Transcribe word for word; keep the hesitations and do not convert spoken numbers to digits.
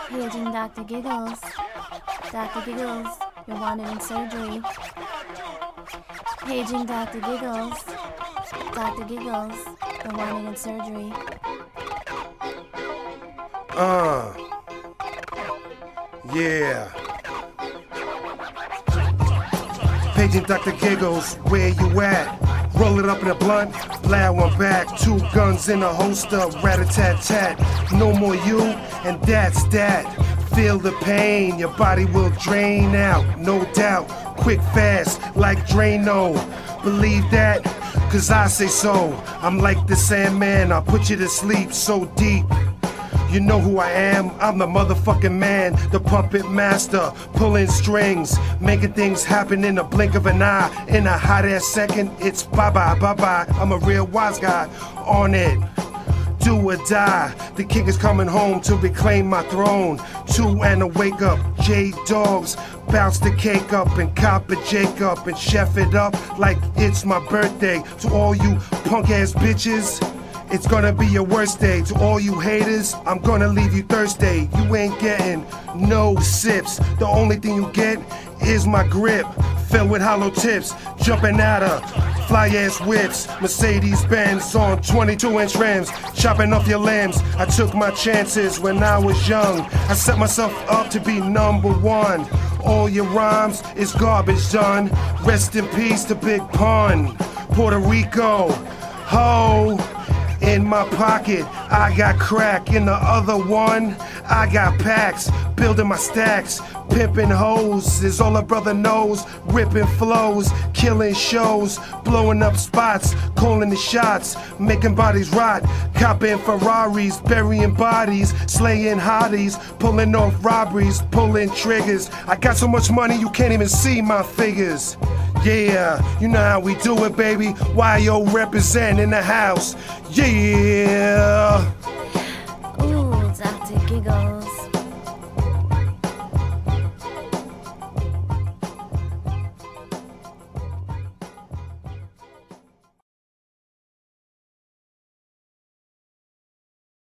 Paging Doctor Giggles. Doctor Giggles, you're wanted in surgery. Paging Doctor Giggles. Doctor Giggles, you're wanted in surgery. Uh. Yeah. Paging Doctor Giggles, where you at? Roll it up in a blunt, blast one back. Two guns in a holster, rat-a-tat-tat. No more you, and that's that. Feel the pain, your body will drain out, no doubt. Quick, fast, like Drano. Believe that, cause I say so. I'm like the Sandman, I'll put you to sleep so deep. You know who I am, I'm the motherfucking man, the puppet master, pulling strings, making things happen in a blink of an eye. In a hot ass second, it's bye-bye, bye-bye. I'm a real wise guy, on it, do or die. The king is coming home to reclaim my throne. Two and a wake up, J-Dogs, bounce the cake up and cop a Jacob and chef it up like it's my birthday. To all you punk ass bitches, it's gonna be your worst day. To all you haters, I'm gonna leave you thirsty. You ain't getting no sips. The only thing you get is my grip, filled with hollow tips, jumping at her. Fly ass whips, Mercedes Benz on twenty-two inch rims, chopping off your limbs. I took my chances when I was young. I set myself up to be number one. All your rhymes is garbage done. Rest in peace to Big Pun. Puerto Rico, ho. In my pocket, I got crack. In the other one, I got packs. Building my stacks, pimping hoes is all a brother knows. Ripping flows, killing shows, blowing up spots, calling the shots, making bodies rot. Copping Ferraris, burying bodies, slaying hotties, pulling off robberies, pulling triggers. I got so much money you can't even see my figures. Yeah, you know how we do it, baby. Y O represent in the house. Yeah.